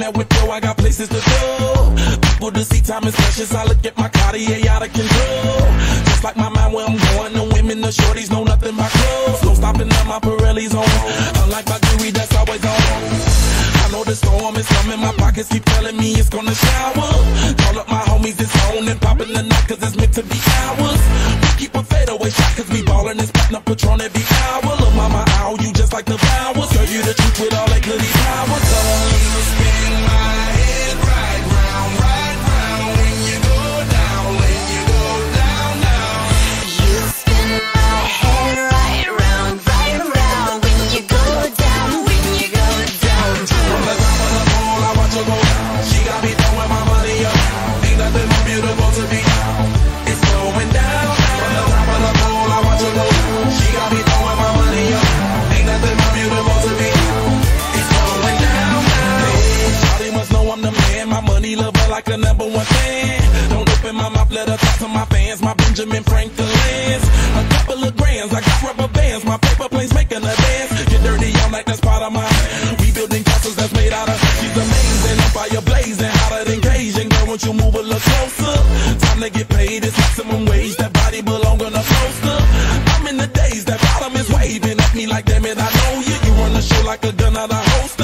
that whip, yo, I got places to go. People to see, time is precious. I look at my Cartier out of control. Just like my mind where I'm going, the women, the shorties know nothing but clothes. No stopping at my pirellis on. Unlike my jewelry that's always on. I know the storm is coming, my pockets keep telling me it's gonna shower. Call up my homies, it's on and popping the night, cause it's meant to be ours. We keep a fadeaway shot, cause we ballin' and spittin' up Patron every hour. Look, mama, ow, you just like the flowers. Girl, you the truth with all that goody power. You spin my head right round when you go down, when you go down, down. You spin my head right round when you go down, when you go down. From the top of the pole, I watch her go down. She got me throwing my money up. Ain't nothing more beautiful to be. It's going down. From the top of the pole, I watch her go down. She got me throwing my money up. Ain't nothing more beautiful to be. It's going down. Hey, shawty must know I'm the man. My money lover like a #1 fan. Don't open my mouth, let her talk to my fans. My Benjamin Franklin's. A couple of grands, I got rubber bands. My paper planes making a dance. Get dirty, I'm like that's part of my. We building castles that's made out of. She's amazing, I'm fire blazing, hotter than Cajun. Girl, won't you move a little closer? Time to get paid, it's maximum wage. That body belong on a poster. I'm in the days, that bottom is waving at me like damn it, I know you. You run the show like a gun out of holster.